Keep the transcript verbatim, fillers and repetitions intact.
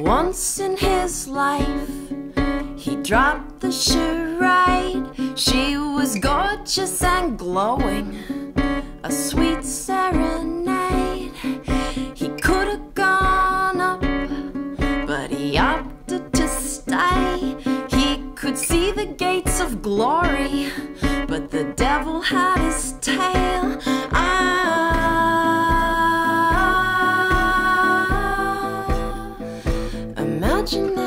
Once in his life, he dropped the charade. She was gorgeous and glowing, a sweet serenade. He could have gone up, but he opted to stay. He could see the gates of glory, but the devil had his tail. Ah, imagine